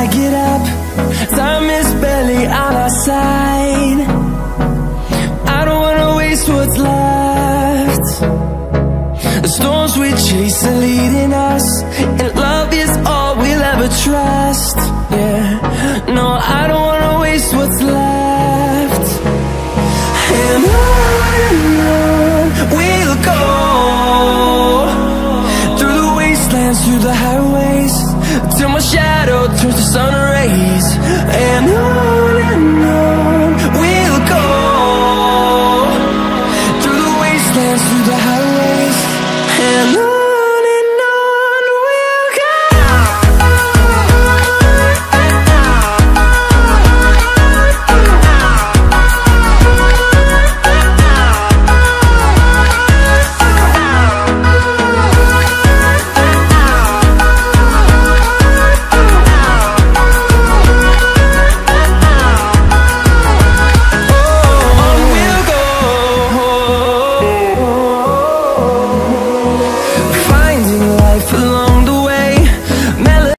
get up, time is barely on our side. I don't wanna waste what's left. The storms we chase are leading us, and love is all we'll ever trust. Yeah, no, I don't wanna waste what's left. And on we'll go, through the wastelands, through the highways, till my shadow turns to sun rays. And